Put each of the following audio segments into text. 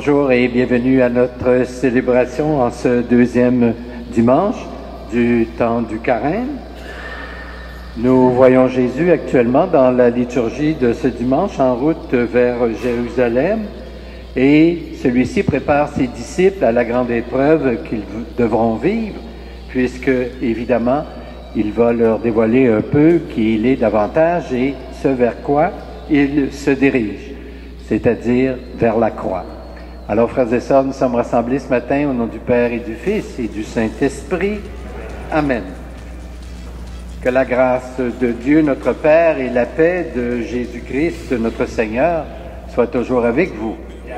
Bonjour et bienvenue à notre célébration en ce deuxième dimanche du temps du Carême. Nous voyons Jésus actuellement dans la liturgie de ce dimanche en route vers Jérusalem et celui-ci prépare ses disciples à la grande épreuve qu'ils devront vivre puisque, évidemment, il va leur dévoiler un peu qui il est davantage et ce vers quoi il se dirige, c'est-à-dire vers la croix. Alors, frères et sœurs, nous sommes rassemblés ce matin au nom du Père et du Fils et du Saint-Esprit. Amen. Que la grâce de Dieu, notre Père, et la paix de Jésus-Christ, notre Seigneur, soient toujours avec vous.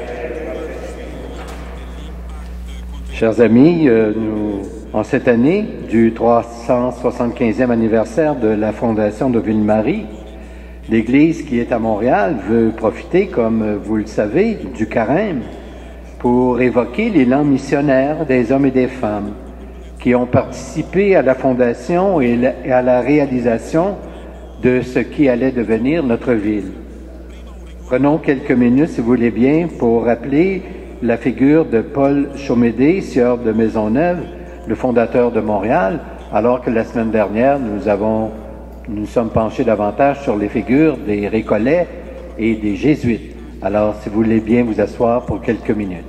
Chers amis, en cette année du 375e anniversaire de la fondation de Ville-Marie, l'Église qui est à Montréal veut profiter, comme vous le savez, du Carême pour évoquer l'élan missionnaire des hommes et des femmes qui ont participé à la fondation et à la réalisation de ce qui allait devenir notre ville. Prenons quelques minutes, si vous voulez bien, pour rappeler la figure de Paul Chaumédé, sieur de Maisonneuve, le fondateur de Montréal, alors que la semaine dernière, nous sommes penchés davantage sur les figures des Récollets et des Jésuites. Alors, si vous voulez bien vous asseoir pour quelques minutes.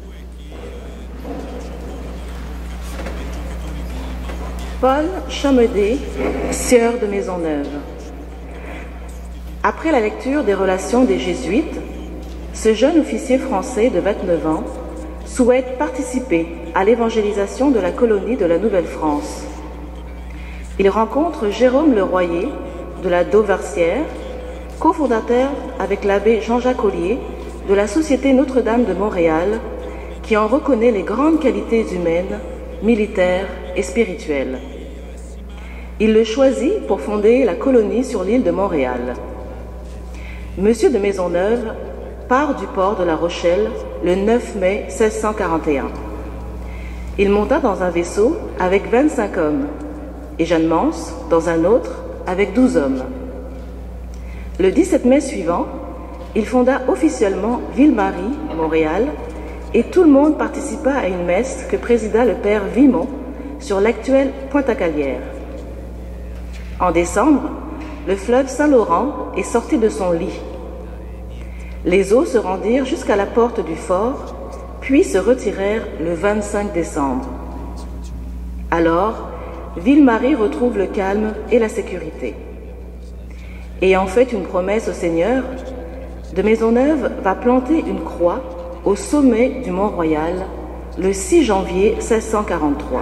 Paul Chaumédé, sieur de Maisonneuve. Après la lecture des relations des Jésuites, ce jeune officier français de 29 ans souhaite participer à l'évangélisation de la colonie de la Nouvelle-France. Il rencontre Jérôme Le Royer de la Dauversière, cofondateur avec l'abbé Jean-Jacques Ollier de la Société Notre-Dame de Montréal, qui en reconnaît les grandes qualités humaines, militaires et spirituelles. Il le choisit pour fonder la colonie sur l'île de Montréal. Monsieur de Maisonneuve part du port de La Rochelle le 9 mai 1641. Il monta dans un vaisseau avec 25 hommes et Jeanne Mance dans un autre avec 12 hommes. Le 17 mai suivant, il fonda officiellement Ville-Marie, Montréal, et tout le monde participa à une messe que présida le père Vimont sur l'actuelle Pointe-à-Calière. En décembre, le fleuve Saint-Laurent est sorti de son lit. Les eaux se rendirent jusqu'à la porte du fort, puis se retirèrent le 25 décembre. Alors, Ville-Marie retrouve le calme et la sécurité. Ayant fait une promesse au Seigneur, de Maisonneuve va planter une croix au sommet du Mont-Royal le 6 janvier 1643.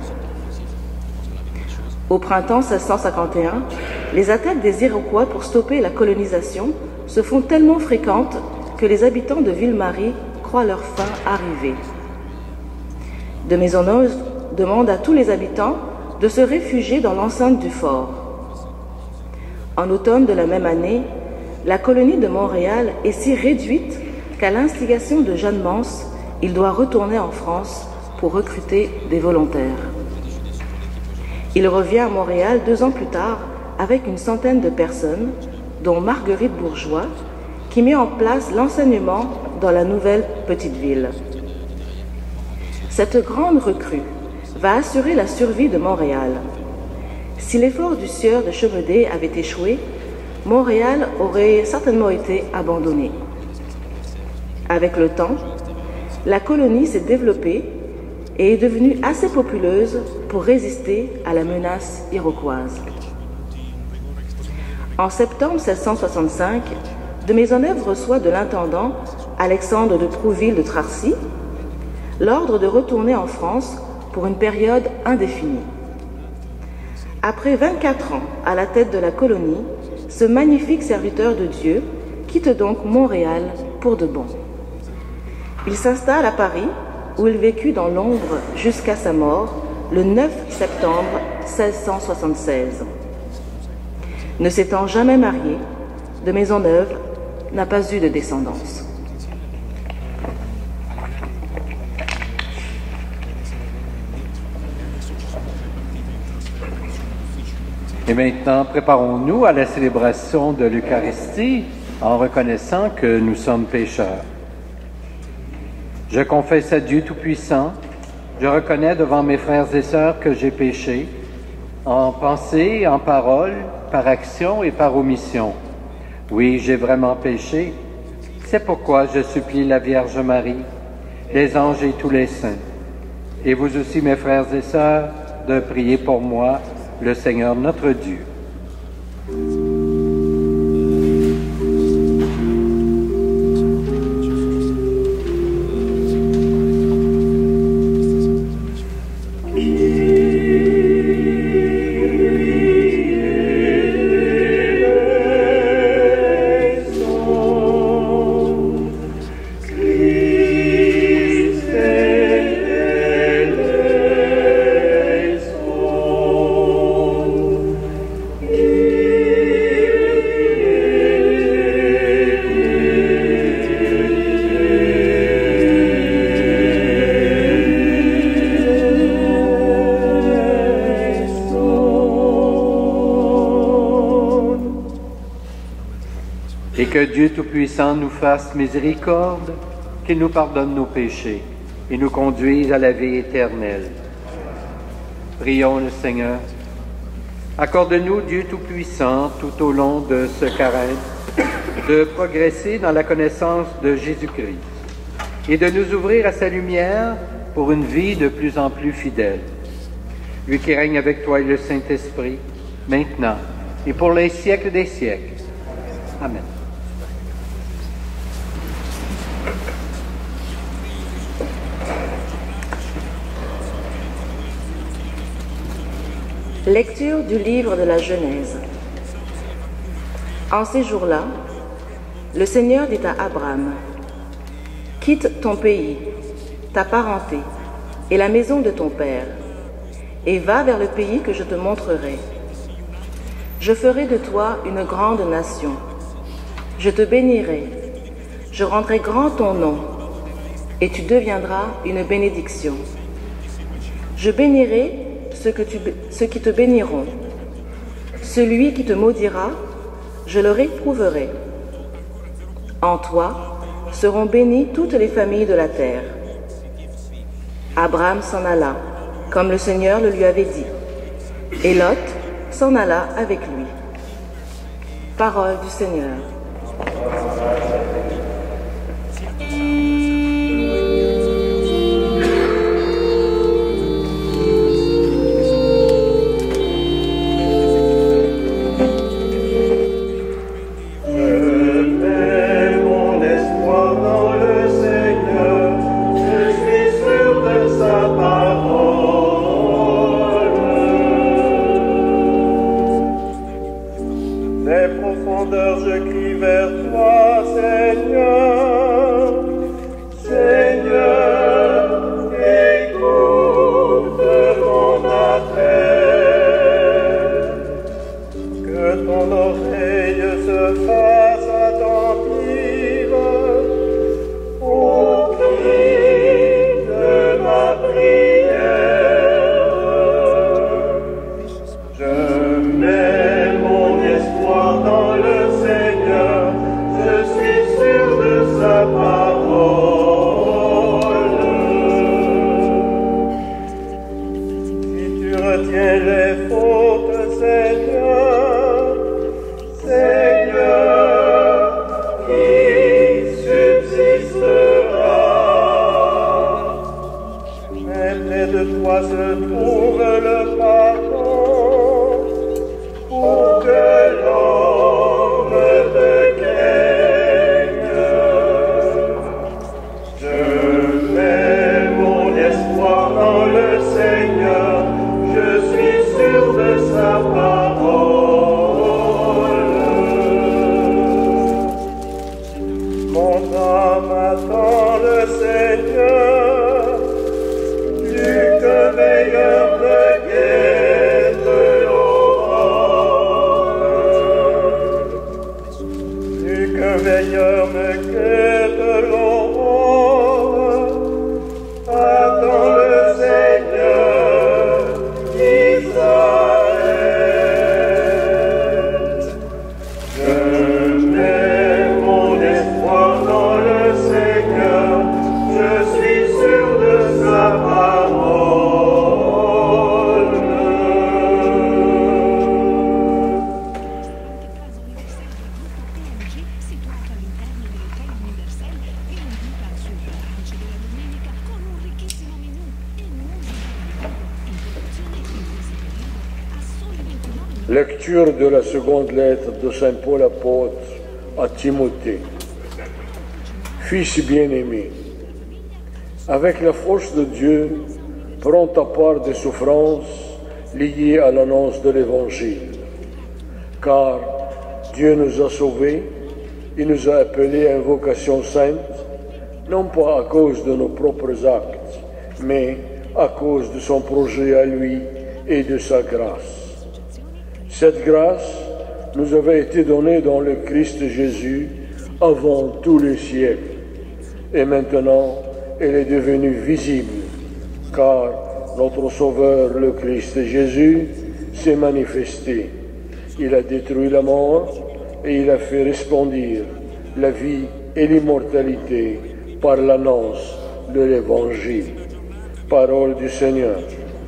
Au printemps 1651, les attaques des Iroquois pour stopper la colonisation se font tellement fréquentes que les habitants de Ville-Marie croient leur fin arrivée. De Maisonneuve demande à tous les habitants de se réfugier dans l'enceinte du fort. En automne de la même année, la colonie de Montréal est si réduite qu'à l'instigation de Jeanne Mance, il doit retourner en France pour recruter des volontaires. Il revient à Montréal 2 ans plus tard avec une centaine de personnes, dont Marguerite Bourgeois, qui met en place l'enseignement dans la nouvelle petite ville. Cette grande recrue va assurer la survie de Montréal. Si l'effort du sieur de Chaumédé avait échoué, Montréal aurait certainement été abandonné. Avec le temps, la colonie s'est développée et est devenue assez populeuse pour résister à la menace iroquoise. En septembre 1665, de Maisonneuve reçoit de l'intendant Alexandre de Prouville de Tracy l'ordre de retourner en France pour une période indéfinie. Après 24 ans à la tête de la colonie, ce magnifique serviteur de Dieu quitte donc Montréal pour de bon. Il s'installe à Paris, où il vécut dans l'ombre jusqu'à sa mort, le 9 septembre 1676. Ne s'étant jamais marié, de Maisonneuve n'a pas eu de descendance. Et maintenant, préparons-nous à la célébration de l'Eucharistie en reconnaissant que nous sommes pécheurs. Je confesse à Dieu Tout-Puissant, je reconnais devant mes frères et sœurs que j'ai péché, en pensée, en parole, par action et par omission. Oui, j'ai vraiment péché. C'est pourquoi je supplie la Vierge Marie, les anges et tous les saints, et vous aussi, mes frères et sœurs, de prier pour moi, le Seigneur notre Dieu. Que Dieu Tout-Puissant nous fasse miséricorde, qu'il nous pardonne nos péchés et nous conduise à la vie éternelle. Prions le Seigneur. Accorde-nous, Dieu Tout-Puissant, tout au long de ce carême, de progresser dans la connaissance de Jésus-Christ et de nous ouvrir à sa lumière pour une vie de plus en plus fidèle. Lui qui règne avec toi et le Saint-Esprit, maintenant et pour les siècles des siècles. Amen. Lecture du livre de la Genèse. En ces jours-là, le Seigneur dit à Abraham, « Quitte ton pays, ta parenté et la maison de ton père, et va vers le pays que je te montrerai. Je ferai de toi une grande nation. Je te bénirai, je rendrai grand ton nom, et tu deviendras une bénédiction. Je bénirai ceux qui te béniront. Celui qui te maudira, je le réprouverai. En toi seront bénies toutes les familles de la terre. » Abraham s'en alla, comme le Seigneur le lui avait dit, et Lot s'en alla avec lui. Parole du Seigneur. Dans le Seigneur, je suis sûr de Lecture de la seconde lettre de Saint Paul apôtre à Timothée. Fils bien-aimé, avec la force de Dieu, prends ta part des souffrances liées à l'annonce de l'Évangile. Car Dieu nous a sauvés, il nous a appelés à une vocation sainte, non pas à cause de nos propres actes, mais à cause de son projet à lui et de sa grâce. Cette grâce nous avait été donnée dans le Christ Jésus avant tous les siècles. Et maintenant, elle est devenue visible, car notre Sauveur, le Christ Jésus, s'est manifesté. Il a détruit la mort et il a fait resplendir la vie et l'immortalité par l'annonce de l'Évangile. Parole du Seigneur.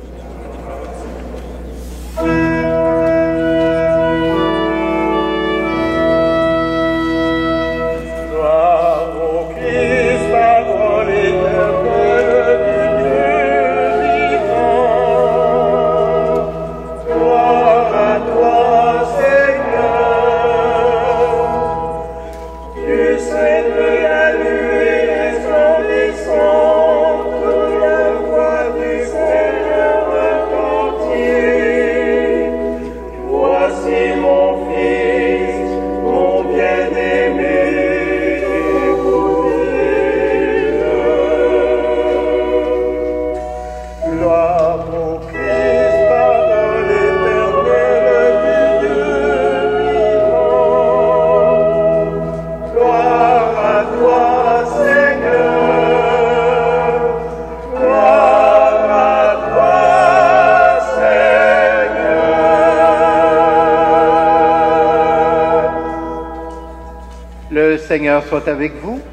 Le Seigneur soit avec vous.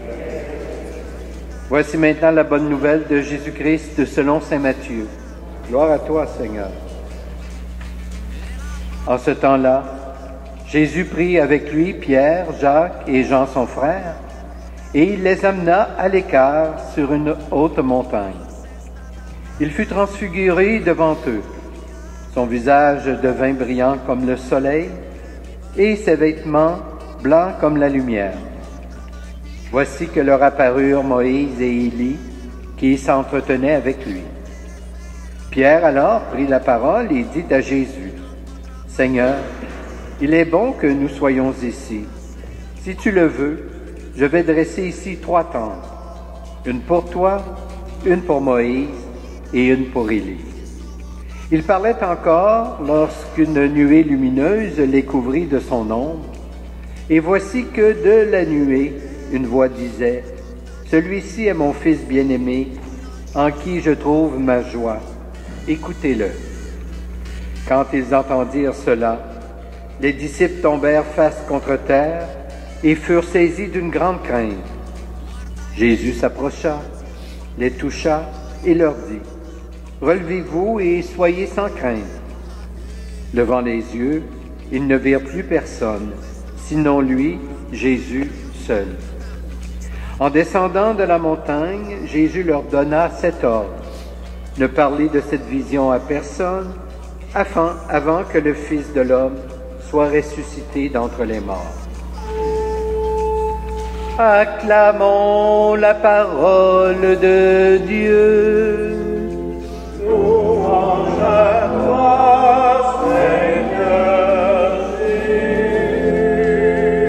Voici maintenant la bonne nouvelle de Jésus-Christ selon saint Matthieu. Gloire à toi, Seigneur. En ce temps-là, Jésus prit avec lui Pierre, Jacques et Jean son frère, et il les amena à l'écart sur une haute montagne. Il fut transfiguré devant eux. Son visage devint brillant comme le soleil, et ses vêtements blancs comme la lumière. Voici que leur apparurent Moïse et Élie, qui s'entretenaient avec lui. Pierre alors prit la parole et dit à Jésus, « Seigneur, il est bon que nous soyons ici. Si tu le veux, je vais dresser ici 3 tentes, une pour toi, une pour Moïse et une pour Élie. » Il parlait encore lorsqu'une nuée lumineuse les couvrit de son ombre. Et voici que de la nuée, une voix disait, « Celui-ci est mon Fils bien-aimé, en qui je trouve ma joie. Écoutez-le. » Quand ils entendirent cela, les disciples tombèrent face contre terre et furent saisis d'une grande crainte. Jésus s'approcha, les toucha et leur dit, « Relevez-vous et soyez sans crainte. » Levant les yeux, ils ne virent plus personne, sinon lui, Jésus seul. En descendant de la montagne, Jésus leur donna cet ordre. Ne parlez de cette vision à personne, avant que le Fils de l'homme soit ressuscité d'entre les morts. Acclamons la parole de Dieu. Louange à toi, Seigneur Jésus.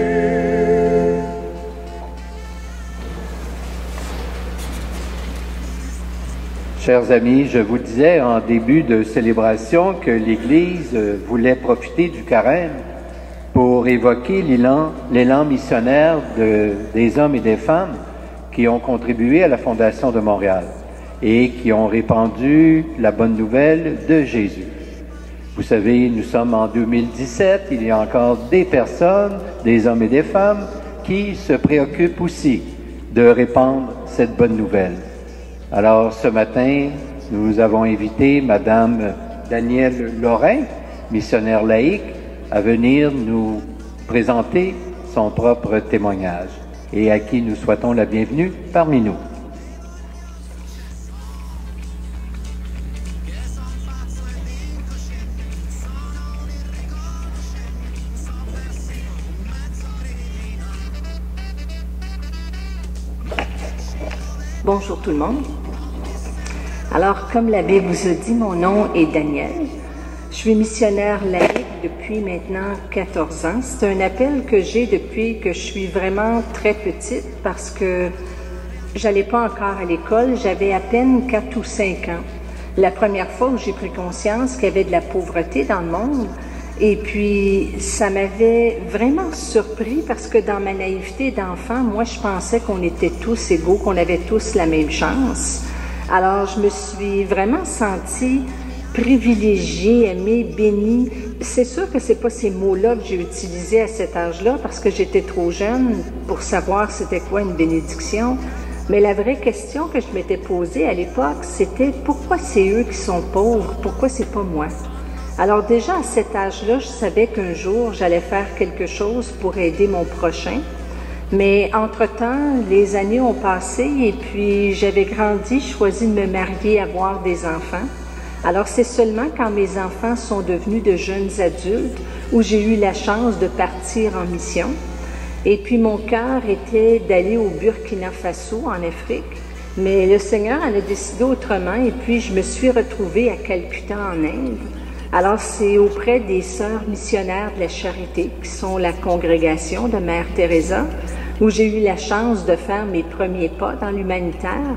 Chers amis, je vous disais en début de célébration que l'Église voulait profiter du carême pour évoquer l'élan missionnaire des hommes et des femmes qui ont contribué à la Fondation de Montréal et qui ont répandu la bonne nouvelle de Jésus. Vous savez, nous sommes en 2017, il y a encore des personnes, des hommes et des femmes, qui se préoccupent aussi de répandre cette bonne nouvelle. Alors, ce matin, nous avons invité Madame Danielle Lorrain, missionnaire laïque, à venir nous présenter son propre témoignage et à qui nous souhaitons la bienvenue parmi nous. Bonjour tout le monde. Alors, comme l'abbé vous a dit, mon nom est Daniel. Je suis missionnaire laïque depuis maintenant 14 ans. C'est un appel que j'ai depuis que je suis vraiment très petite parce que j'allais pas encore à l'école, j'avais à peine 4 ou 5 ans. La première fois où j'ai pris conscience qu'il y avait de la pauvreté dans le monde, et puis ça m'avait vraiment surpris parce que dans ma naïveté d'enfant, moi je pensais qu'on était tous égaux, qu'on avait tous la même chance. Alors je me suis vraiment sentie privilégiée, aimée, bénie. C'est sûr que c'est pas ces mots-là que j'ai utilisés à cet âge-là parce que j'étais trop jeune pour savoir c'était quoi une bénédiction. Mais la vraie question que je m'étais posée à l'époque, c'était pourquoi c'est eux qui sont pauvres, pourquoi c'est pas moi? Alors déjà à cet âge-là, je savais qu'un jour j'allais faire quelque chose pour aider mon prochain. Mais entre-temps, les années ont passé et puis j'avais grandi, choisi de me marier, avoir des enfants. Alors c'est seulement quand mes enfants sont devenus de jeunes adultes où j'ai eu la chance de partir en mission. Et puis mon cœur était d'aller au Burkina Faso, en Afrique. Mais le Seigneur en a décidé autrement et puis je me suis retrouvée à Calcutta, en Inde. Alors c'est auprès des sœurs missionnaires de la charité, qui sont la congrégation de Mère Teresa, où j'ai eu la chance de faire mes premiers pas dans l'humanitaire.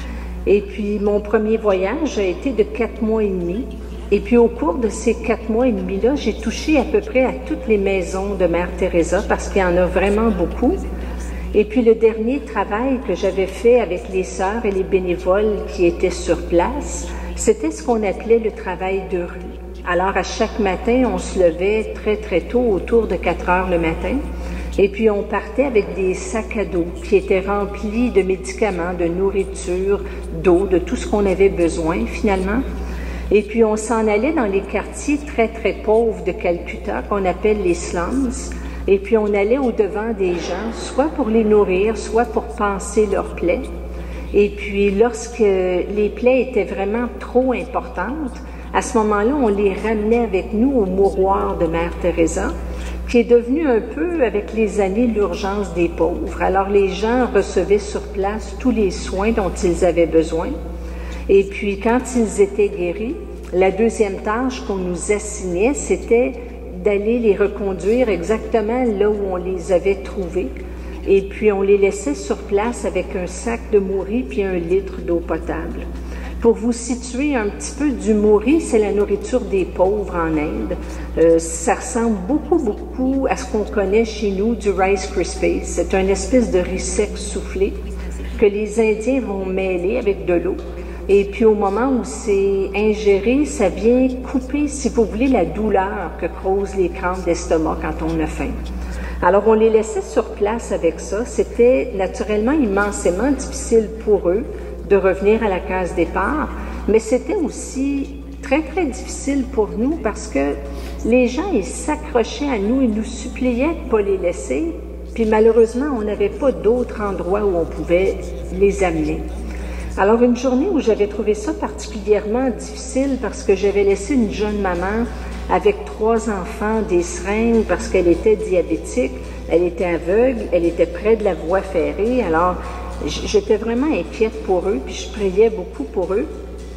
Et puis mon premier voyage a été de 4 mois et demi. Et puis au cours de ces 4 mois et demi-là, j'ai touché à peu près à toutes les maisons de Mère Teresa parce qu'il y en a vraiment beaucoup. Et puis le dernier travail que j'avais fait avec les sœurs et les bénévoles qui étaient sur place, c'était ce qu'on appelait le travail de rue. Alors à chaque matin, on se levait très très tôt, autour de 4 heures le matin. Et puis on partait avec des sacs à dos qui étaient remplis de médicaments, de nourriture, d'eau, de tout ce qu'on avait besoin finalement. Et puis on s'en allait dans les quartiers très très pauvres de Calcutta qu'on appelle les slums. Et puis on allait au-devant des gens, soit pour les nourrir, soit pour panser leurs plaies. Et puis lorsque les plaies étaient vraiment trop importantes, à ce moment-là, on les ramenait avec nous au mouroir de Mère Teresa, qui est devenu un peu, avec les années, l'urgence des pauvres. Alors les gens recevaient sur place tous les soins dont ils avaient besoin. Et puis quand ils étaient guéris, la deuxième tâche qu'on nous assignait, c'était d'aller les reconduire exactement là où on les avait trouvés. Et puis on les laissait sur place avec un sac de mouri puis 1 litre d'eau potable. Pour vous situer un petit peu, du mouri, c'est la nourriture des pauvres en Inde. Ça ressemble beaucoup à ce qu'on connaît chez nous du Rice Krispies. C'est une espèce de riz sec soufflé que les Indiens vont mêler avec de l'eau. Et puis au moment où c'est ingéré, ça vient couper, si vous voulez, la douleur que causent les crampes d'estomac quand on a faim. Alors on les laissait sur place avec ça. C'était naturellement immensément difficile pour eux de revenir à la case départ, mais c'était aussi très difficile pour nous parce que les gens, ils s'accrochaient à nous, ils nous suppliaient de ne pas les laisser, puis malheureusement, on n'avait pas d'autre endroit où on pouvait les amener. Alors une journée où j'avais trouvé ça particulièrement difficile parce que j'avais laissé une jeune maman avec 3 enfants, des seringues parce qu'elle était diabétique, elle était aveugle, elle était près de la voie ferrée, alors j'étais vraiment inquiète pour eux, puis je priais beaucoup pour eux.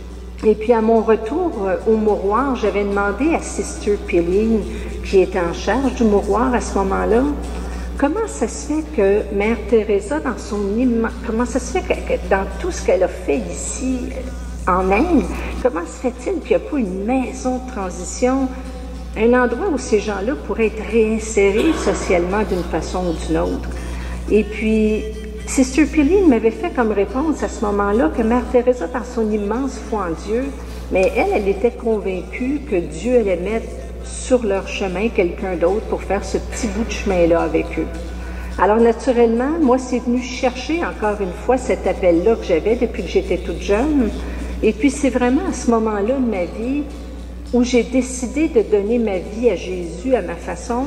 Et puis à mon retour au mouroir, j'avais demandé à Sister Pilling, qui était en charge du mouroir à ce moment-là, comment ça se fait que Mère Teresa, comment ça se fait que dans tout ce qu'elle a fait ici en Inde, comment se fait-il qu'il n'y a pas une maison de transition, un endroit où ces gens-là pourraient être réinsérés socialement d'une façon ou d'une autre? Et puis Sister Pilling m'avait fait comme réponse à ce moment-là que Mère Teresa, dans son immense foi en Dieu, mais elle était convaincue que Dieu allait mettre sur leur chemin quelqu'un d'autre pour faire ce petit bout de chemin-là avec eux. Alors naturellement, moi, c'est venu chercher encore une fois cet appel-là que j'avais depuis que j'étais toute jeune. Et puis c'est vraiment à ce moment-là de ma vie où j'ai décidé de donner ma vie à Jésus à ma façon,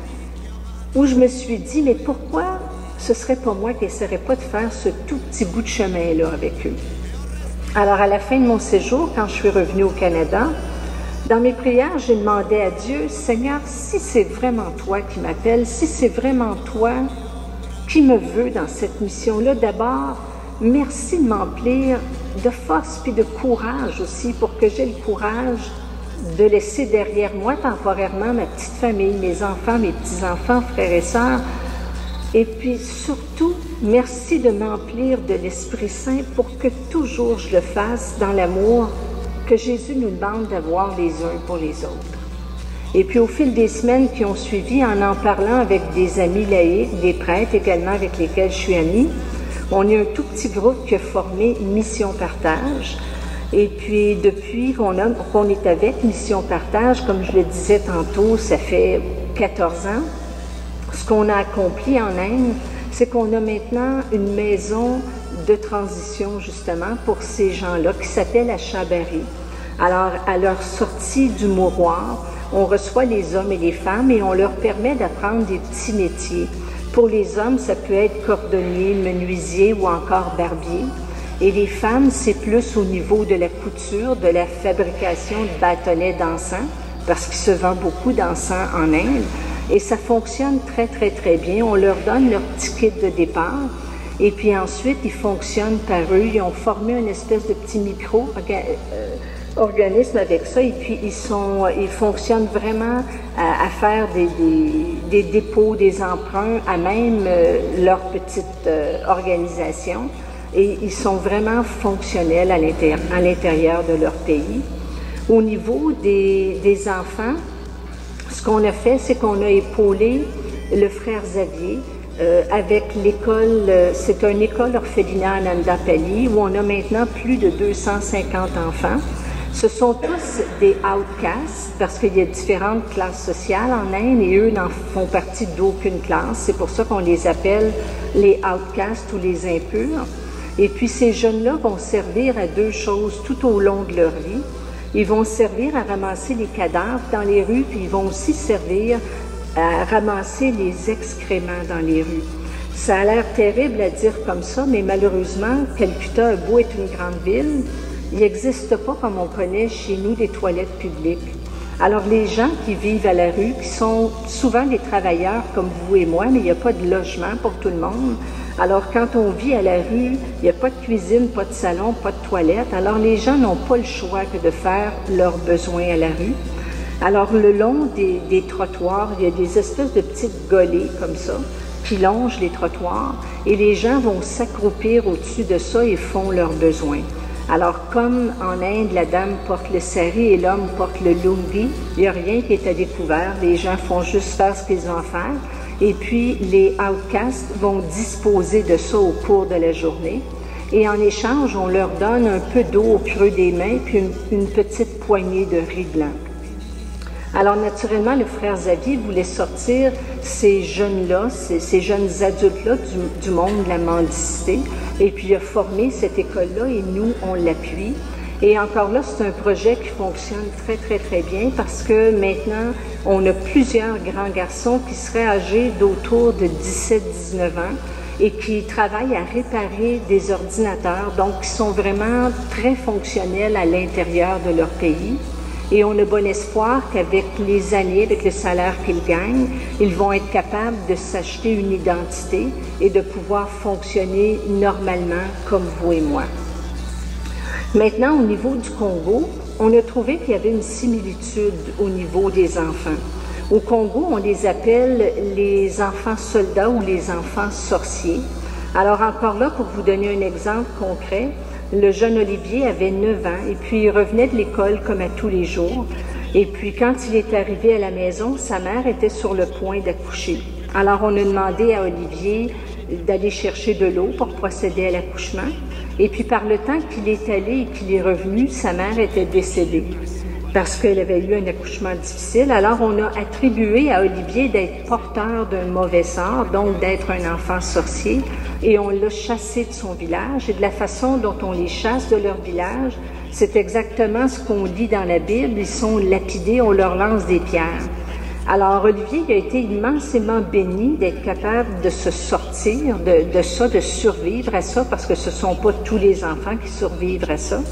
où je me suis dit, mais pourquoi ce serait pas moi qui n'essaierais pas de faire ce tout petit bout de chemin-là avec eux? Alors, à la fin de mon séjour, quand je suis revenue au Canada, dans mes prières, j'ai demandé à Dieu, Seigneur, si c'est vraiment toi qui m'appelles, si c'est vraiment toi qui me veux dans cette mission-là, d'abord, merci de m'emplir de force puis de courage aussi pour que j'ai le courage de laisser derrière moi temporairement ma petite famille, mes enfants, mes petits-enfants, frères et sœurs. Et puis surtout, merci de m'emplir de l'Esprit Saint pour que toujours je le fasse dans l'amour que Jésus nous demande d'avoir les uns pour les autres. Et puis au fil des semaines qui ont suivi, en parlant avec des amis laïcs, des prêtres également avec lesquels je suis amie, on est un tout petit groupe qui a formé Mission Partage. Et puis depuis qu'on est avec Mission Partage, comme je le disais tantôt, ça fait 14 ans, ce qu'on a accompli en Inde, c'est qu'on a maintenant une maison de transition justement pour ces gens-là qui s'appelle Achabari. Alors à leur sortie du mouroir, on reçoit les hommes et les femmes et on leur permet d'apprendre des petits métiers. Pour les hommes, ça peut être cordonnier, menuisier ou encore barbier. Et les femmes, c'est plus au niveau de la couture, de la fabrication de bâtonnets d'encens, parce qu'il se vend beaucoup d'encens en Inde. Et ça fonctionne très, très, très bien. On leur donne leur petit kit de départ. Et puis ensuite, ils fonctionnent par eux. Ils ont formé une espèce de petit micro-organisme avec ça. Et puis, ils fonctionnent vraiment à faire des dépôts, des emprunts, à même leur petite organisation. Et ils sont vraiment fonctionnels à l'intérieur de leur pays. Au niveau des enfants, ce qu'on a fait, c'est qu'on a épaulé le frère Xavier avec l'école, c'est une école orphelinat Nandapali où on a maintenant plus de 250 enfants. Ce sont tous des outcasts parce qu'il y a différentes classes sociales en Inde et eux n'en font partie d'aucune classe. C'est pour ça qu'on les appelle les outcasts ou les impurs. Et puis ces jeunes-là vont servir à deux choses tout au long de leur vie. Ils vont servir à ramasser les cadavres dans les rues, puis ils vont aussi servir à ramasser les excréments dans les rues. Ça a l'air terrible à dire comme ça, mais malheureusement, Calcutta a beau être une grande ville, il n'existe pas, comme on connaît chez nous, des toilettes publiques. Alors les gens qui vivent à la rue, qui sont souvent des travailleurs comme vous et moi, mais il n'y a pas de logement pour tout le monde. Alors quand on vit à la rue, il n'y a pas de cuisine, pas de salon, pas de toilette. Alors les gens n'ont pas le choix que de faire leurs besoins à la rue. Alors le long des trottoirs, il y a des espèces de petites golets comme ça qui longent les trottoirs et les gens vont s'accroupir au-dessus de ça et font leurs besoins. Alors, comme en Inde, la dame porte le sari et l'homme porte le lungi, il n'y a rien qui est à découvert. Les gens font juste faire ce qu'ils ont à faire. Et puis, les outcasts vont disposer de ça au cours de la journée. Et en échange, on leur donne un peu d'eau au creux des mains, puis une petite poignée de riz blanc. Alors, naturellement, le frère Xavier voulait sortir ces jeunes-là, ces jeunes adultes-là du monde de la mendicité. Et puis, il a formé cette école-là et nous, on l'appuie. Et encore là, c'est un projet qui fonctionne très, très, très bien parce que maintenant, on a plusieurs grands garçons qui seraient âgés d'autour de 17-19 ans et qui travaillent à réparer des ordinateurs, donc qui sont vraiment très fonctionnels à l'intérieur de leur pays. Et on a bon espoir qu'avec les années, avec le salaire qu'ils gagnent, ils vont être capables de s'acheter une identité et de pouvoir fonctionner normalement comme vous et moi. Maintenant, au niveau du Congo, on a trouvé qu'il y avait une similitude au niveau des enfants. Au Congo, on les appelle les enfants soldats ou les enfants sorciers. Alors encore là, pour vous donner un exemple concret, le jeune Olivier avait 9 ans et puis il revenait de l'école comme à tous les jours. Et puis quand il est arrivé à la maison, sa mère était sur le point d'accoucher. Alors on a demandé à Olivier d'aller chercher de l'eau pour procéder à l'accouchement. Et puis par le temps qu'il est allé et qu'il est revenu, sa mère était décédée parce qu'elle avait eu un accouchement difficile. Alors on a attribué à Olivier d'être porteur d'un mauvais sort, donc d'être un enfant sorcier, et on l'a chassé de son village. Et de la façon dont on les chasse de leur village, c'est exactement ce qu'on lit dans la Bible. Ils sont lapidés, on leur lance des pierres. Alors Olivier il a été immensément béni d'être capable de se sortir de ça, de survivre à ça, parce que ce ne sont pas tous les enfants qui survivent à ça.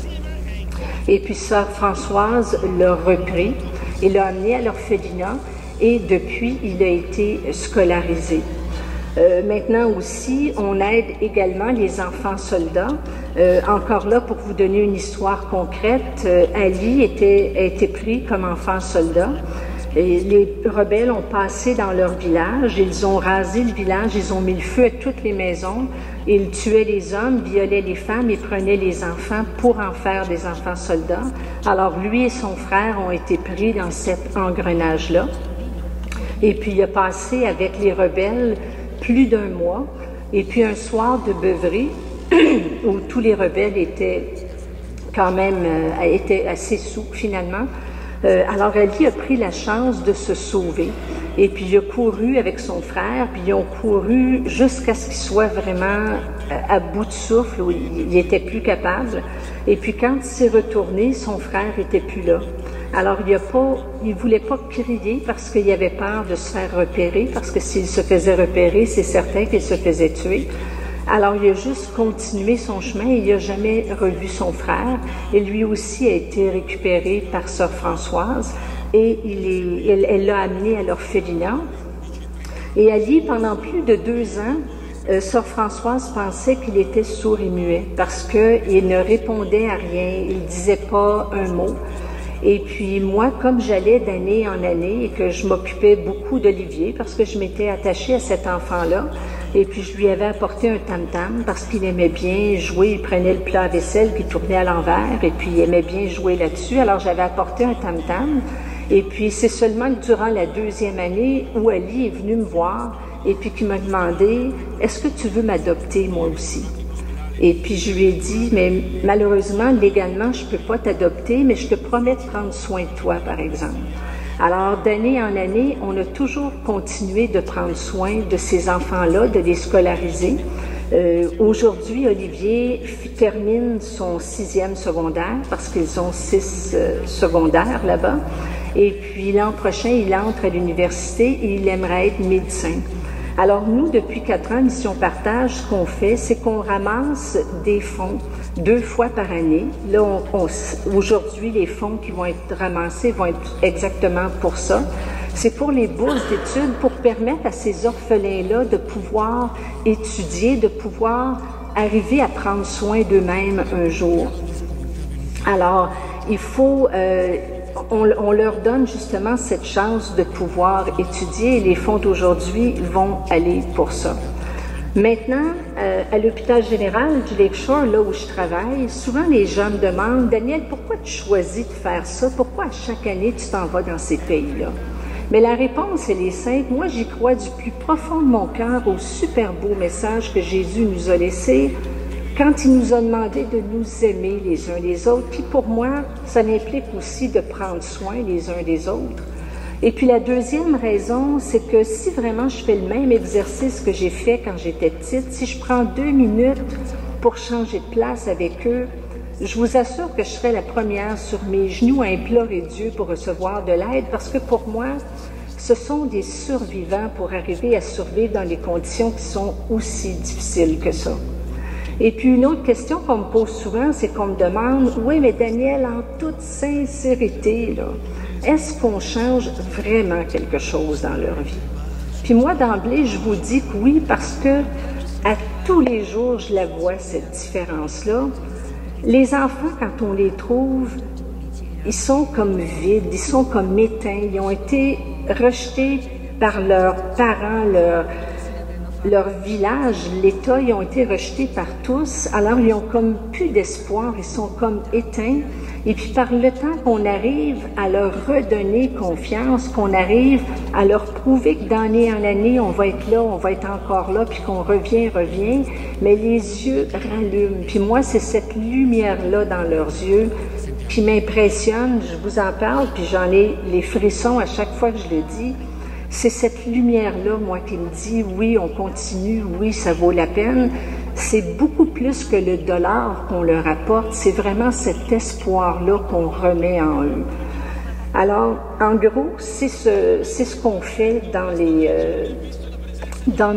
Et puis sœur Françoise l'a repris et l'a amené à l'orphelinat et depuis, il a été scolarisé. Maintenant aussi, on aide également les enfants soldats. Encore là, pour vous donner une histoire concrète, Ali a été pris comme enfant soldat. Et les rebelles ont passé dans leur village, ils ont rasé le village, ils ont mis le feu à toutes les maisons, ils tuaient les hommes, violaient les femmes et prenaient les enfants pour en faire des enfants soldats. Alors lui et son frère ont été pris dans cet engrenage-là. Et puis il a passé avec les rebelles plus d'1 mois. Et puis un soir de beuverie, où tous les rebelles étaient quand même étaient assez sous finalement, alors Ali a pris la chance de se sauver. Et puis il a couru avec son frère, puis ils ont couru jusqu'à ce qu'il soit vraiment à bout de souffle, où il n'était plus capable. Et puis quand il s'est retourné, son frère était plus là. Alors il voulait pas crier parce qu'il avait peur de se faire repérer, parce que s'il se faisait repérer, c'est certain qu'il se faisait tuer. Alors il a juste continué son chemin et il n'a jamais revu son frère. Et lui aussi a été récupéré par sœur Françoise et elle l'a amené à l'orphelinat. Et Ali, pendant plus de 2 ans, sœur Françoise pensait qu'il était sourd et muet parce qu'il ne répondait à rien, il ne disait pas un mot. Et puis moi, comme j'allais d'année en année et que je m'occupais beaucoup d'Olivier parce que je m'étais attachée à cet enfant-là, et puis je lui avais apporté un tam-tam parce qu'il aimait bien jouer, il prenait le plat à vaisselle puis tournait à l'envers et puis il aimait bien jouer là-dessus. Alors j'avais apporté un tam-tam et puis c'est seulement durant la 2e année où Ali est venu me voir et puis qui m'a demandé « Est-ce que tu veux m'adopter moi aussi ?» Et puis je lui ai dit, mais malheureusement, légalement, je ne peux pas t'adopter, mais je te promets de prendre soin de toi, par exemple. Alors, d'année en année, on a toujours continué de prendre soin de ces enfants-là, de les scolariser. Aujourd'hui, Olivier termine son 6e secondaire, parce qu'ils ont 6 secondaires là-bas. Et puis l'an prochain, il entre à l'université et il aimerait être médecin. Alors nous, depuis 4 ans, Mission Partage, ce qu'on fait, c'est qu'on ramasse des fonds 2 fois par année. Là, aujourd'hui, les fonds qui vont être ramassés vont être exactement pour ça. C'est pour les bourses d'études, pour permettre à ces orphelins-là de pouvoir étudier, de pouvoir arriver à prendre soin d'eux-mêmes un jour. Alors, il faut... on leur donne justement cette chance de pouvoir étudier et les fonds d'aujourd'hui vont aller pour ça. Maintenant, à l'hôpital général du Lakeshore, là où je travaille, souvent les gens me demandent « Daniel, pourquoi tu choisis de faire ça? Pourquoi à chaque année tu t'en vas dans ces pays-là? » Mais la réponse, elle est simple. Moi, j'y crois du plus profond de mon cœur au super beau message que Jésus nous a laissé quand il nous a demandé de nous aimer les uns les autres. Puis pour moi, ça implique aussi de prendre soin les uns des autres. Et puis la deuxième raison, c'est que si vraiment je fais le même exercice que j'ai fait quand j'étais petite, si je prends 2 minutes pour changer de place avec eux, je vous assure que je serai la première sur mes genoux à implorer Dieu pour recevoir de l'aide, parce que pour moi, ce sont des survivants pour arriver à survivre dans les conditions qui sont aussi difficiles que ça. Et puis une autre question qu'on me pose souvent, c'est qu'on me demande « Oui, mais Daniel, en toute sincérité, là, est-ce qu'on change vraiment quelque chose dans leur vie? » Puis moi, d'emblée, je vous dis que oui, parce que à tous les jours, je la vois, cette différence-là. Les enfants, quand on les trouve, ils sont comme vides, ils sont comme éteints, ils ont été rejetés par leurs parents, leur village, l'État, ils ont été rejetés par tous, alors ils ont comme plus d'espoir, ils sont comme éteints. Et puis par le temps qu'on arrive à leur redonner confiance, qu'on arrive à leur prouver que d'année en année, on va être là, on va être encore là, puis qu'on revient, mais les yeux rallument. Puis moi, c'est cette lumière-là dans leurs yeux qui m'impressionne. Je vous en parle, puis j'en ai les frissons à chaque fois que je le dis. C'est cette lumière-là, moi, qui me dit, oui, on continue, oui, ça vaut la peine. C'est beaucoup plus que le dollar qu'on leur apporte, c'est vraiment cet espoir-là qu'on remet en eux. Alors, en gros, c'est ce qu'on fait dans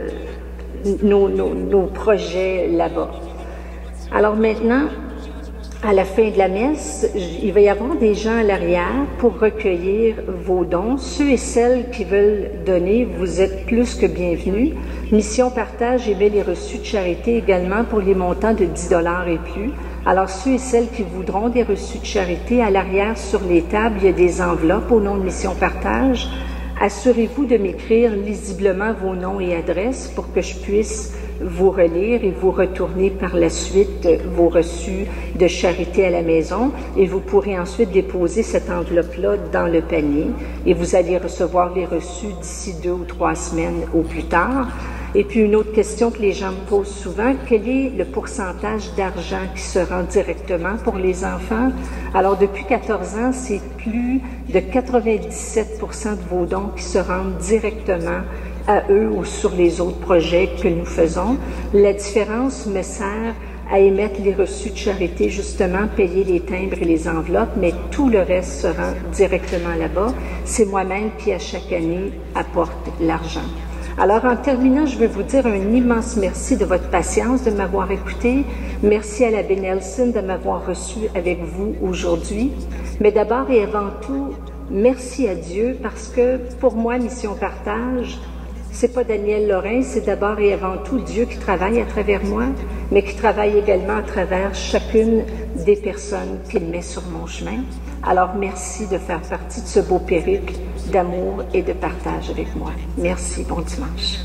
nos projets là-bas. Alors maintenant, À la fin de la messe, il va y avoir des gens à l'arrière pour recueillir vos dons. Ceux et celles qui veulent donner, vous êtes plus que bienvenus. Mission Partage émet les reçus de charité également pour les montants de 10 $ et plus. Alors, ceux et celles qui voudront des reçus de charité, à l'arrière sur les tables, il y a des enveloppes au nom de Mission Partage. Assurez-vous de m'écrire lisiblement vos noms et adresses pour que je puisse vous relire et vous retourner par la suite vos reçus de charité à la maison. Et vous pourrez ensuite déposer cette enveloppe-là dans le panier et vous allez recevoir les reçus d'ici 2 ou 3 semaines au plus tard. Et puis une autre question que les gens me posent souvent, quel est le pourcentage d'argent qui se rend directement pour les enfants? Alors depuis 14 ans, c'est plus de 97% de vos dons qui se rendent directement à eux ou sur les autres projets que nous faisons. La différence me sert à émettre les reçus de charité, justement, payer les timbres et les enveloppes, mais tout le reste se rend directement là-bas. C'est moi-même qui, à chaque année, apporte l'argent. Alors, en terminant, je veux vous dire un immense merci de votre patience, de m'avoir écouté. Merci à l'abbé Nelson de m'avoir reçu avec vous aujourd'hui. Mais d'abord et avant tout, merci à Dieu parce que pour moi, Mission Partage, c'est pas Daniel Lorrain, c'est d'abord et avant tout Dieu qui travaille à travers moi, mais qui travaille également à travers chacune des personnes qu'il met sur mon chemin. Alors, merci de faire partie de ce beau périple d'amour et de partage avec moi. Merci, bon dimanche.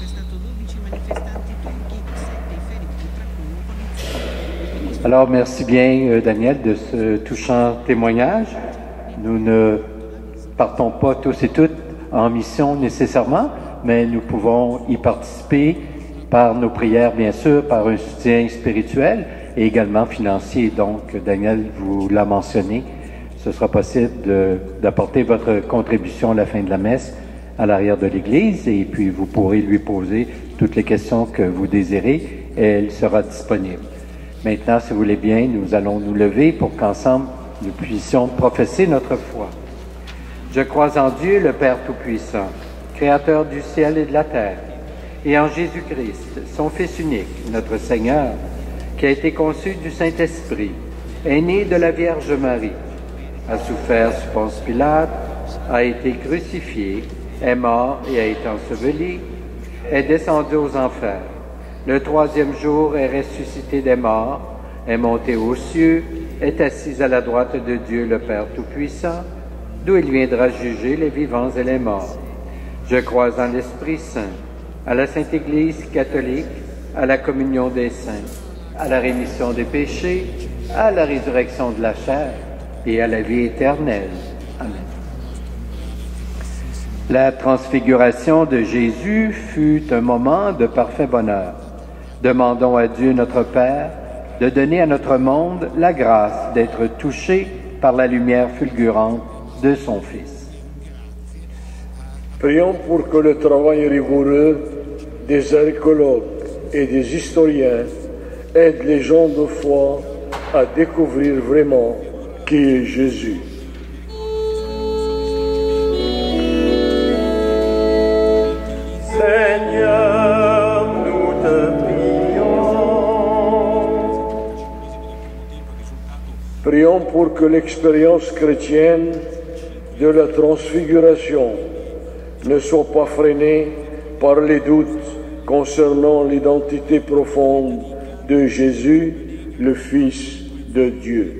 Alors, merci bien, Daniel, de ce touchant témoignage. Nous ne partons pas tous et toutes en mission nécessairement, mais nous pouvons y participer par nos prières, bien sûr, par un soutien spirituel et également financier. Donc, Daniel vous l'a mentionné, ce sera possible d'apporter votre contribution à la fin de la messe à l'arrière de l'Église et puis vous pourrez lui poser toutes les questions que vous désirez et elle sera disponible. Maintenant, si vous voulez bien, nous allons nous lever pour qu'ensemble nous puissions professer notre foi. Je crois en Dieu, le Père Tout-Puissant, Créateur du ciel et de la terre, et en Jésus-Christ, son Fils unique, notre Seigneur, qui a été conçu du Saint-Esprit, est né de la Vierge Marie, a souffert sous Ponce Pilate, a été crucifié, est mort et a été enseveli, est descendu aux enfers. Le 3e jour est ressuscité des morts, est monté aux cieux, est assis à la droite de Dieu le Père Tout-Puissant, d'où il viendra juger les vivants et les morts. Je crois en l'Esprit Saint, à la Sainte Église catholique, à la communion des saints, à la rémission des péchés, à la résurrection de la chair et à la vie éternelle. Amen. La transfiguration de Jésus fut un moment de parfait bonheur. Demandons à Dieu notre Père de donner à notre monde la grâce d'être touché par la lumière fulgurante de son Fils. Prions pour que le travail rigoureux des archéologues et des historiens aide les gens de foi à découvrir vraiment qui est Jésus. Seigneur, nous te prions. Prions pour que l'expérience chrétienne de la transfiguration ne soit pas freinée par les doutes concernant l'identité profonde de Jésus, le Fils de Dieu.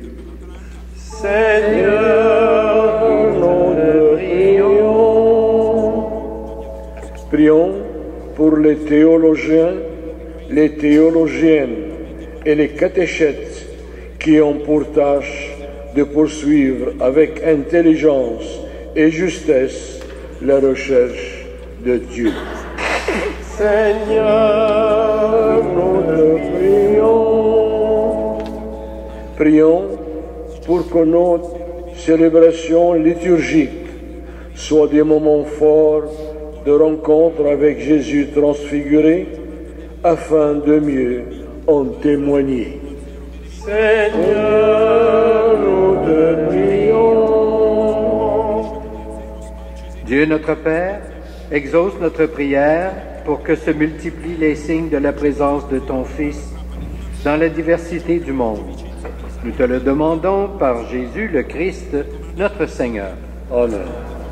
Seigneur, nous te prions. Prions pour les théologiens, les théologiennes et les catéchètes qui ont pour tâche de poursuivre avec intelligence et justesse la recherche de Dieu. Seigneur, nous te prions. Prions pour que nos célébrations liturgiques soient des moments forts de rencontre avec Jésus transfiguré, afin de mieux en témoigner. Seigneur, nous te prions. Dieu notre Père, exauce notre prière pour que se multiplient les signes de la présence de ton Fils dans la diversité du monde. Nous te le demandons par Jésus le Christ, notre Seigneur. Amen.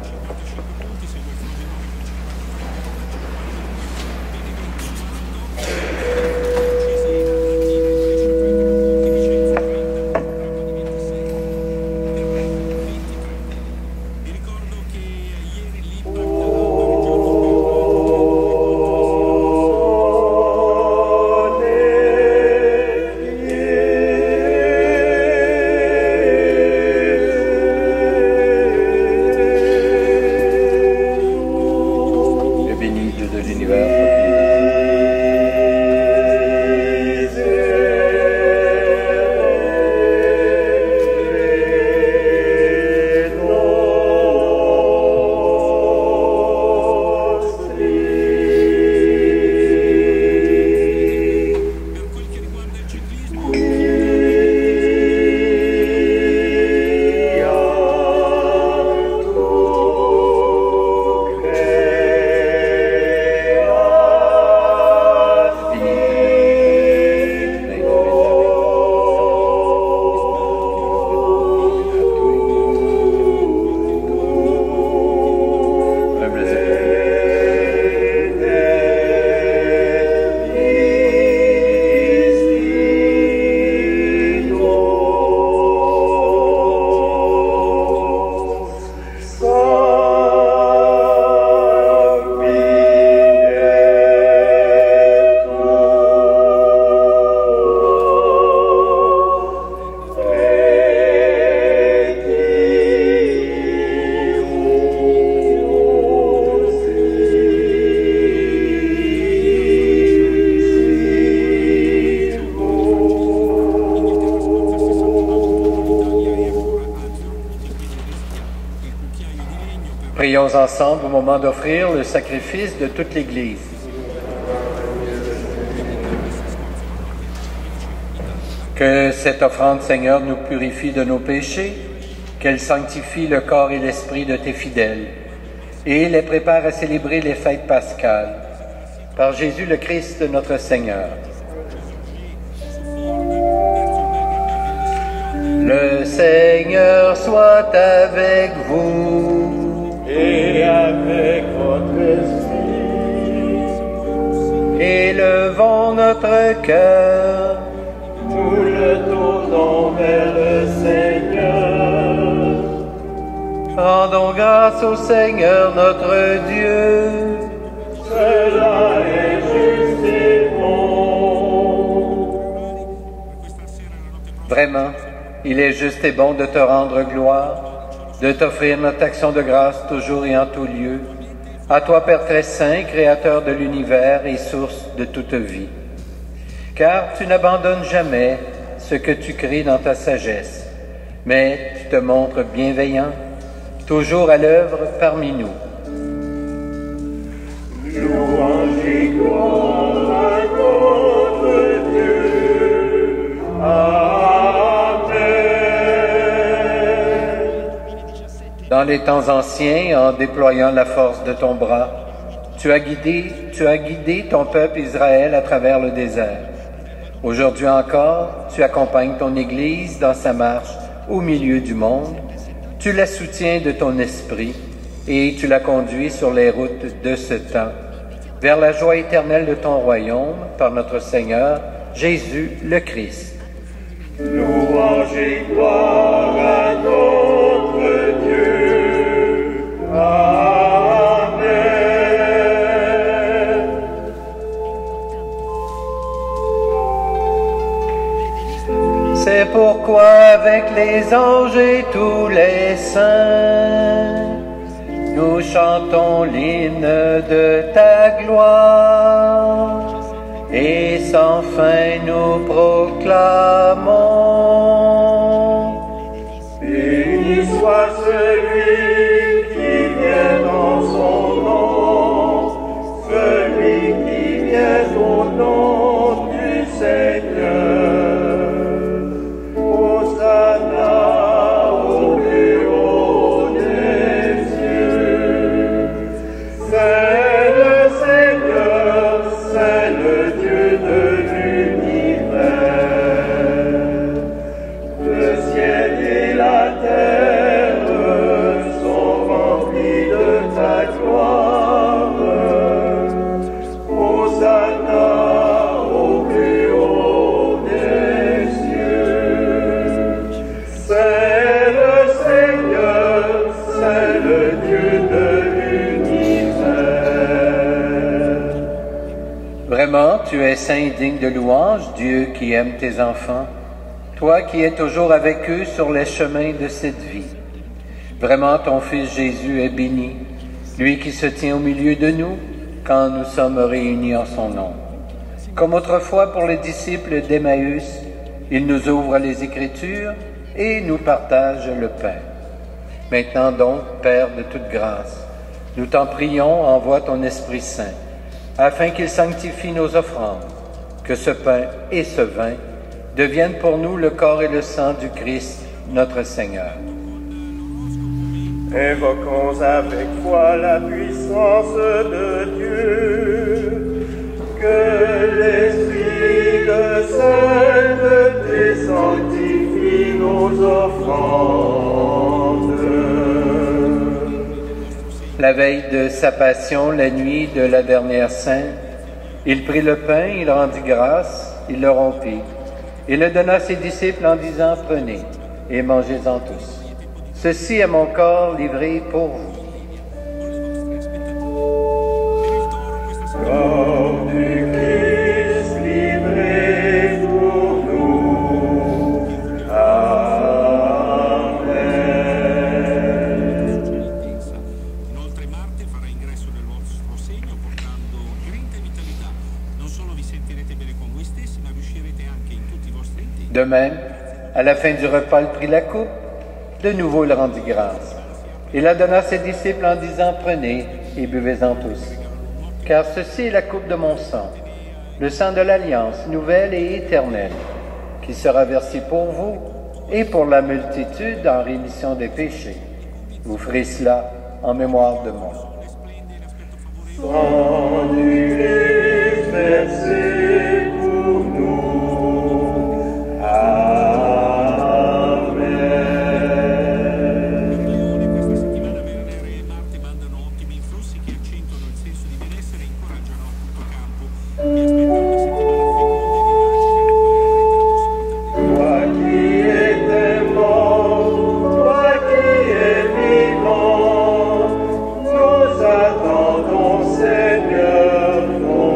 Prions ensemble au moment d'offrir le sacrifice de toute l'Église. Que cette offrande, Seigneur, nous purifie de nos péchés, qu'elle sanctifie le corps et l'esprit de tes fidèles, et les prépare à célébrer les fêtes pascales. Par Jésus le Christ, notre Seigneur. Le Seigneur soit avec vous. Et avec votre esprit, élevons notre cœur, nous le tournons vers le Seigneur. Rendons grâce au Seigneur notre Dieu. Cela est juste et bon. Vraiment, il est juste et bon de te rendre gloire, de t'offrir notre action de grâce toujours et en tout lieu, à toi Père très saint, Créateur de l'univers et source de toute vie. Car tu n'abandonnes jamais ce que tu crées dans ta sagesse, mais tu te montres bienveillant, toujours à l'œuvre parmi nous. Louange et gloire à notre Dieu. Dans les temps anciens, en déployant la force de ton bras, tu as guidé ton peuple Israël à travers le désert. Aujourd'hui encore, tu accompagnes ton Église dans sa marche au milieu du monde. Tu la soutiens de ton esprit et tu la conduis sur les routes de ce temps, vers la joie éternelle de ton royaume, par notre Seigneur, Jésus le Christ. Louange et gloire à notre Dieu. Amen. C'est pourquoi avec les anges et tous les saints, nous chantons l'hymne de ta gloire et sans fin nous proclamons. Béni soit celui qui vient en son nom, celui qui vient au nom du Seigneur. Hosanna au plus haut des cieux. C'est le Seigneur, c'est le Dieu de l'univers. le Dieu de l'univers. Vraiment, tu es saint et digne de louange, Dieu qui aime tes enfants, toi qui es toujours avec eux sur les chemins de cette vie. Vraiment, ton Fils Jésus est béni, lui qui se tient au milieu de nous quand nous sommes réunis en son nom. Comme autrefois pour les disciples d'Emmaüs, il nous ouvre les Écritures et nous partage le pain. Maintenant donc, Père de toute grâce, nous t'en prions, envoie ton Esprit Saint, afin qu'il sanctifie nos offrandes, que ce pain et ce vin deviennent pour nous le corps et le sang du Christ, notre Seigneur. Invoquons avec foi la puissance de Dieu, que l'Esprit de sainteté sanctifie nos offrandes. La veille de sa passion, la nuit de la dernière sainte, il prit le pain, il rendit grâce, il le rompit, et le donna à ses disciples en disant, « Prenez et mangez-en tous. Ceci est mon corps livré pour vous. » Corps du Christ livré pour nous. Amen. Inoltre Marte farà ingresso nel vostro segno portando grinta e vitalità. Non solo vi sentirete bene con voi stessi, ma riuscirete anche in tutti i vostri intenti. De même, à la fin du repas, il prit la coupe, de nouveau il rendit grâce. Il la donna à ses disciples en disant, « Prenez et buvez-en tous. Car ceci est la coupe de mon sang, le sang de l'alliance nouvelle et éternelle, qui sera versé pour vous et pour la multitude en rémission des péchés. Vous ferez cela en mémoire de moi. » Sang du Christ versé pour nous. Amen. Questa settimana Venere e Marte mandano ottimi influssi che accentuano il senso di benessere e incoraggiano a tutto campo. Vi aspetta una settimana feconda di rinascita e di nascita. Toi qui étais mort, toi qui es vivant, nous attendons, Seigneur, ton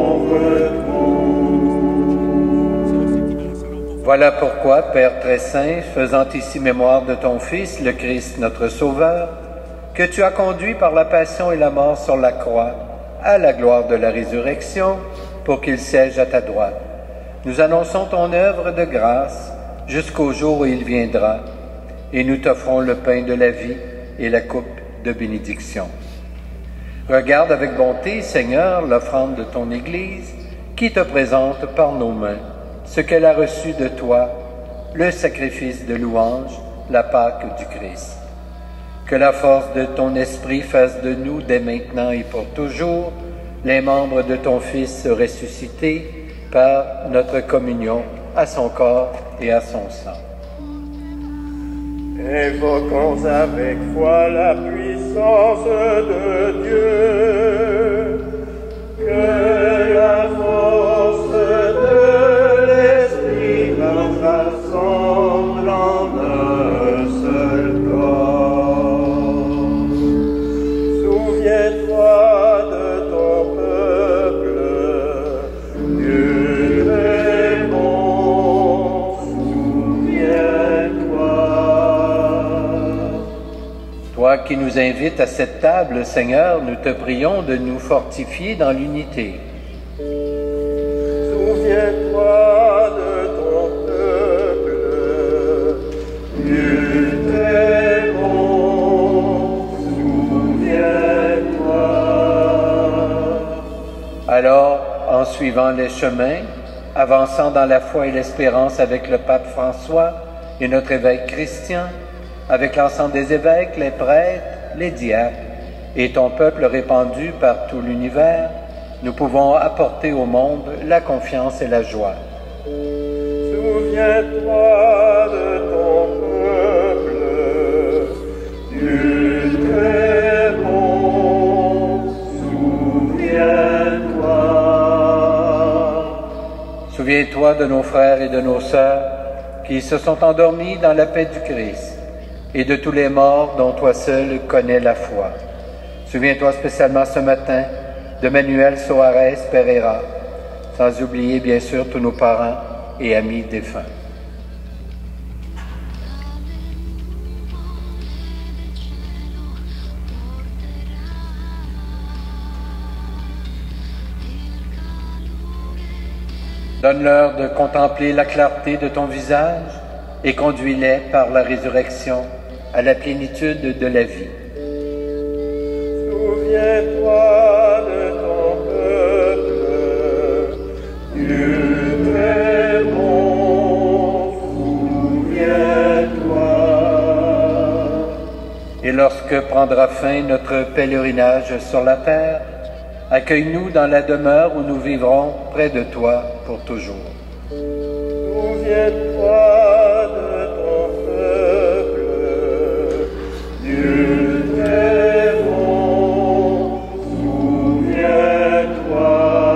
retour. Voilà pourquoi, Père très saint, faisant ici mémoire de ton Fils, le Christ, notre Sauveur, que tu as conduit par la passion et la mort sur la croix, à la gloire de la résurrection, pour qu'il siège à ta droite. Nous annonçons ton œuvre de grâce jusqu'au jour où il viendra, et nous t'offrons le pain de la vie et la coupe de bénédiction. Regarde avec bonté, Seigneur, l'offrande de ton Église, qui te présente par nos mains ce qu'elle a reçu de toi, le sacrifice de louange, la Pâque du Christ. Que la force de ton esprit fasse de nous, dès maintenant et pour toujours, les membres de ton Fils ressuscités par notre communion à son corps et à son sang. Invoquons avec foi la puissance de Dieu, que la force de l'Esprit nous rassemble en un seul corps. Souviens-toi de ton peuple, Dieu est bon, souviens-toi. Toi qui nous invites à cette table, Seigneur, nous te prions de nous fortifier dans l'unité. Souviens-toi de ton peuple, Dieu t'est bon, souviens-toi. Alors, en suivant les chemins, avançant dans la foi et l'espérance avec le pape François et notre évêque Christian, avec l'ensemble des évêques, les prêtres, les diacres et ton peuple répandu par tout l'univers, nous pouvons apporter au monde la confiance et la joie. Souviens-toi de ton peuple, Dieu t'est bon, souviens-toi. Souviens-toi de nos frères et de nos sœurs qui se sont endormis dans la paix du Christ. et de tous les morts dont toi seul connais la foi. Souviens-toi spécialement ce matin de Manuel Soares Pereira, sans oublier bien sûr tous nos parents et amis défunts. Donne-leur de contempler la clarté de ton visage et conduis-les par la résurrection à la plénitude de la vie. Souviens-toi de ton peuple, Dieu très bon, souviens-toi. Et lorsque prendra fin notre pèlerinage sur la terre, accueille-nous dans la demeure où nous vivrons près de toi pour toujours. Souviens-toi de ton peuple, Dieu très bon, souviens-toi.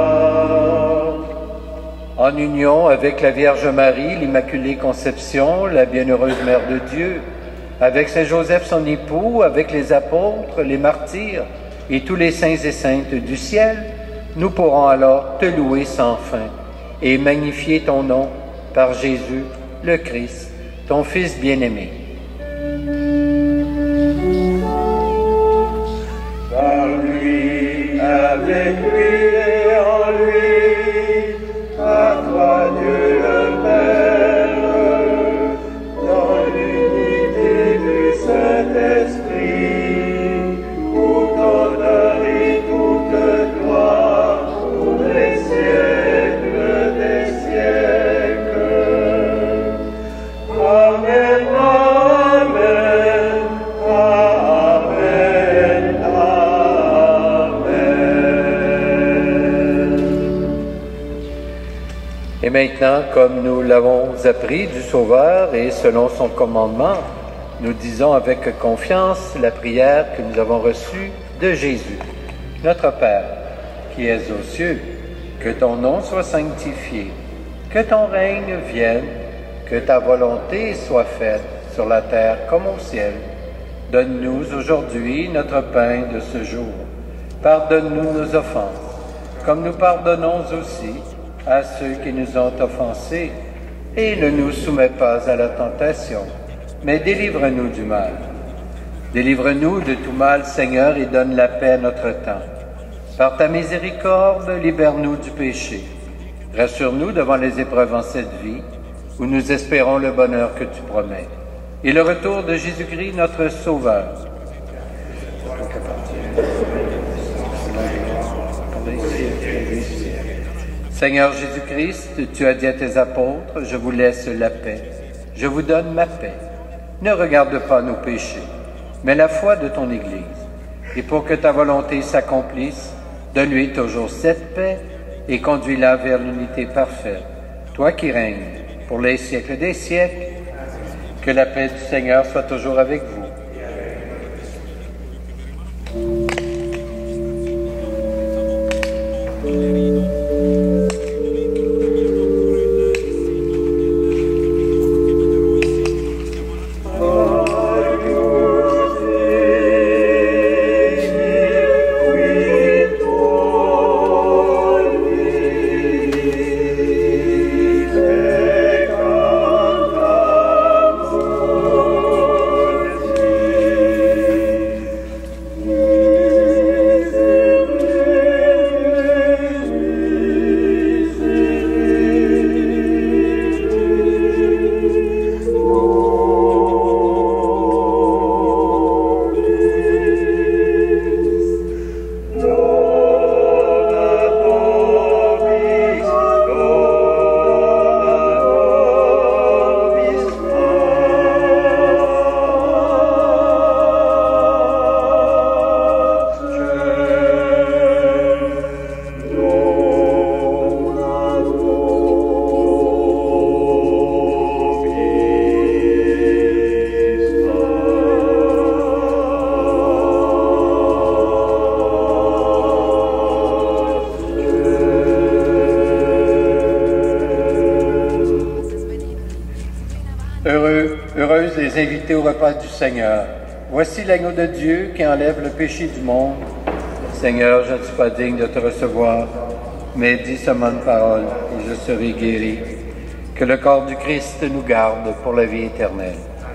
En union avec la Vierge Marie, l'Immaculée Conception, la Bienheureuse Mère de Dieu, avec Saint Joseph son époux, avec les apôtres, les martyrs et tous les saints et saintes du ciel, nous pourrons alors te louer sans fin et magnifier ton nom par Jésus, le Christ, ton Fils bien-aimé. Par lui, avec lui et en lui, à toi Dieu le Père, dans l'unité du Saint-Esprit, tout honneur et toute gloire pour les siècles des siècles. Amen, amen, amen, amen. Et maintenant, comme nous l'avons appris du Sauveur et selon son commandement, nous disons avec confiance la prière que nous avons reçue de Jésus. Notre Père, qui es aux cieux, que ton nom soit sanctifié, que ton règne vienne, que ta volonté soit faite sur la terre comme au ciel. Donne-nous aujourd'hui notre pain de ce jour. Pardonne-nous nos offenses, comme nous pardonnons aussi à ceux qui nous ont offensés, et ne nous soumets pas à la tentation, mais délivre-nous du mal. Délivre-nous de tout mal, Seigneur, et donne la paix à notre temps. Par ta miséricorde, libère-nous du péché. Rassure-nous devant les épreuves en cette vie, où nous espérons le bonheur que tu promets, et le retour de Jésus-Christ, notre Sauveur. Seigneur Jésus-Christ, tu as dit à tes apôtres, je vous laisse la paix, je vous donne ma paix. Ne regarde pas nos péchés, mais la foi de ton Église. Et pour que ta volonté s'accomplisse, donne-lui toujours cette paix et conduis-la vers l'unité parfaite. Toi qui règnes pour les siècles des siècles, que la paix du Seigneur soit toujours avec vous. les invités au repas du Seigneur. Voici l'agneau de Dieu qui enlève le péché du monde. Seigneur, je ne suis pas digne de te recevoir, mais dis seulement une parole et je serai guéri. Que le corps du Christ nous garde pour la vie éternelle.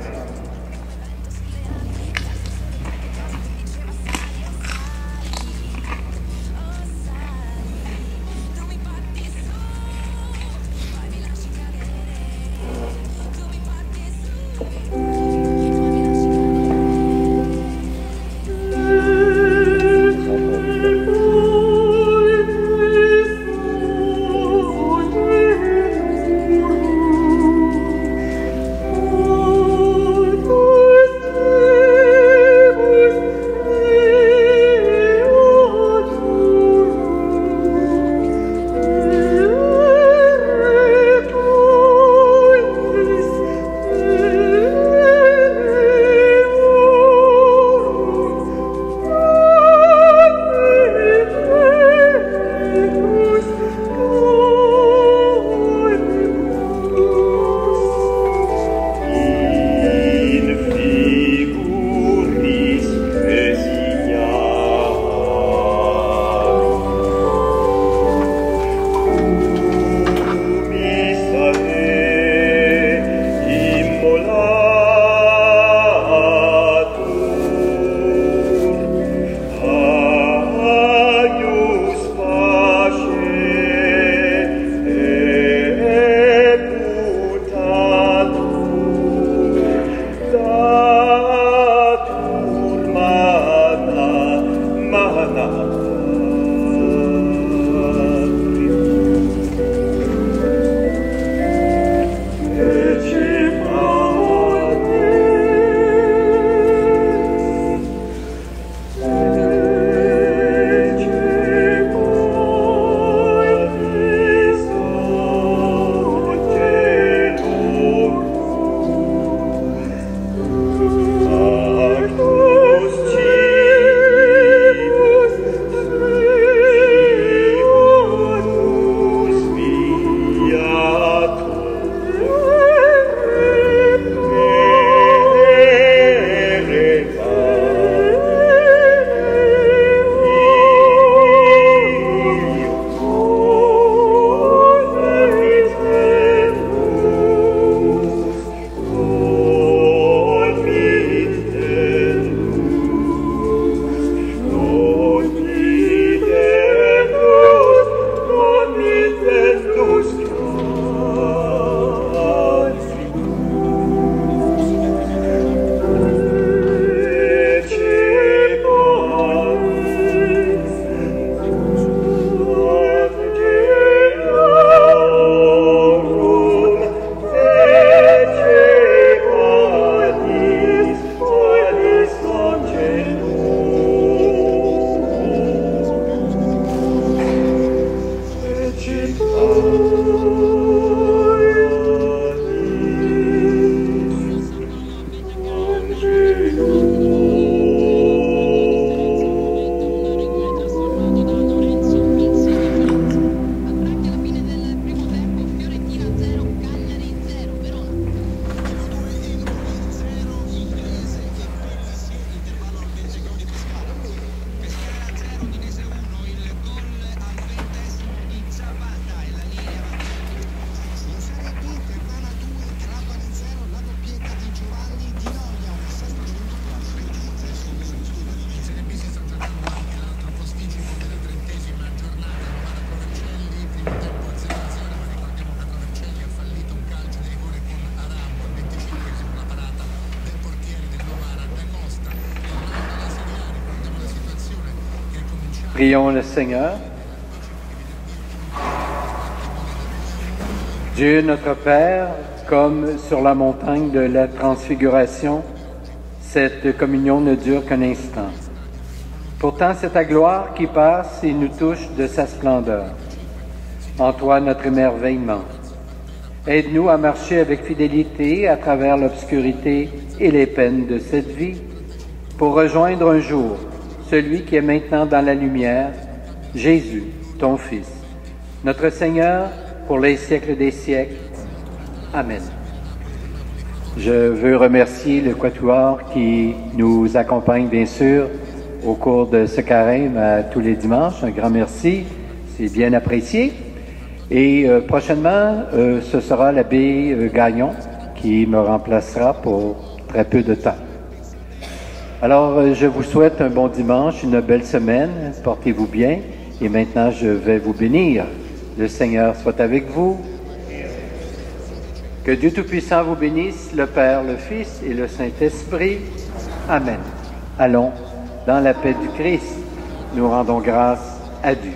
Prions le Seigneur. Dieu notre Père, comme sur la montagne de la Transfiguration, cette communion ne dure qu'un instant. Pourtant, c'est ta gloire qui passe et nous touche de sa splendeur. En toi, notre émerveillement. Aide-nous à marcher avec fidélité à travers l'obscurité et les peines de cette vie, pour rejoindre un jour celui qui est maintenant dans la lumière, Jésus, ton Fils, notre Seigneur, pour les siècles des siècles. Amen. Je veux remercier le Quatuor qui nous accompagne bien sûr au cours de ce carême tous les dimanches. Un grand merci, c'est bien apprécié. Et prochainement, ce sera l'abbé Gagnon qui me remplacera pour très peu de temps. Alors, je vous souhaite un bon dimanche, une belle semaine, portez-vous bien et maintenant je vais vous bénir. Le Seigneur soit avec vous. Que Dieu Tout-Puissant vous bénisse, le Père, le Fils et le Saint-Esprit. Amen. Allons, dans la paix du Christ, nous rendons grâce à Dieu.